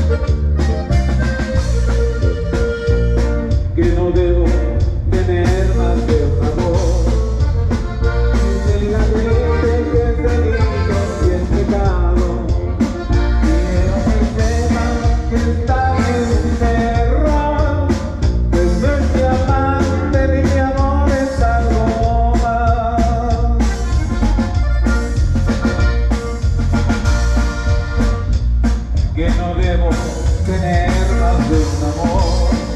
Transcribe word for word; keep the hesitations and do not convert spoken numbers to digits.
que no debo tener más de un amor. Dice la gente que es delito y es pecado. Quiero que sepan que está en mi error, pues no es mi amante ni mi amor, es algo más. Que no debo tener más de un amor.